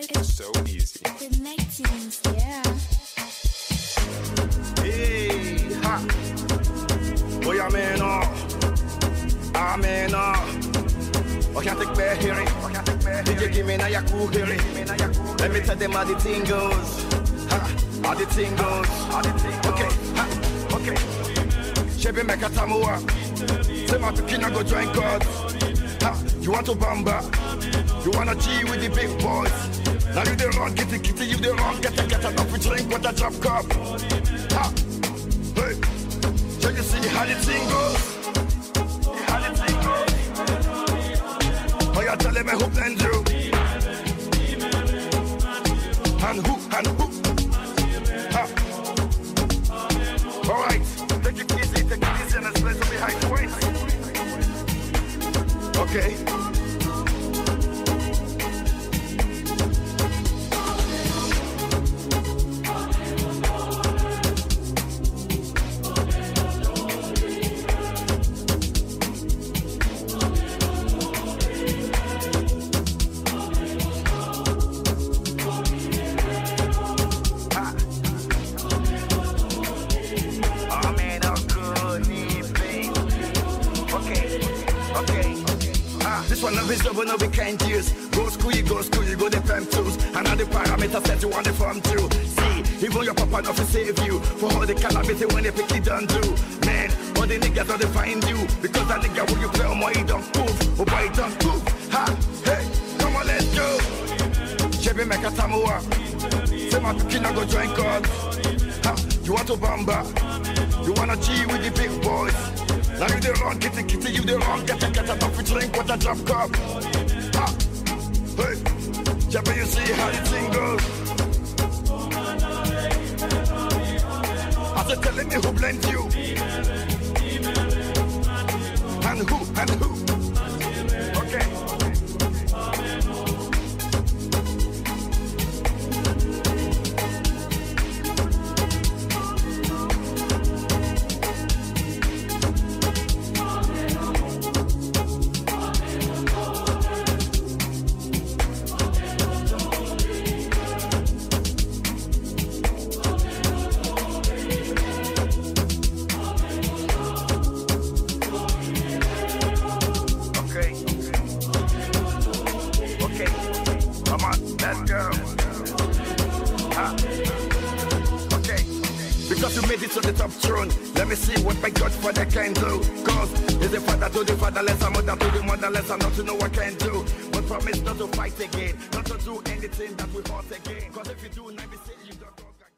It's so easy. Connecting, yeah. Hey, ha. Boy, amen, amen, I can't take back hearing. DJ give me now your cool hearing. Let me tell them how the thing goes. How the thing goes. Okay, okay. Shebe make a tamuwa. Say my pikina go join God. You want to bamba? You wanna G with the big boys? Now you the wrong, kitty, you the wrong, get enough to drink with a drop cup. Hey, so you see how the thing goes? How the thing goes? Oh, you're telling me who blend you? And who? Alright, take it easy, and let's play some behind the weight. Okay. This one of his job no we can't use. Go school, you go the prime tools. And all the parameters set you want the form too. See, even your papa not to save you. For all the calamity when they pick it done do. Man, all the niggas don't find you. Because that nigga when you play on my don't move. Oh boy, don't move. Ha, hey, come on, let's go. Chebe make a tamuwa. Say my pikina go join God. Ha, you want to bamba? You wanna G with the big boys? Now you the wrong, kitty, you the wrong, get enough to drink with a drop cup. Ha! Hey! Jabba, you see how the thing goes? I said, telling me who blends you? And who? Okay. Because you made it to the top throne. Let me see what my Godfather can do. Cause he's the father to the fatherless, a mother to the motherless, and not to know what I can do. But promise not to fight again, not to do anything that will hurt again. Cause if you do, never say you don't go back.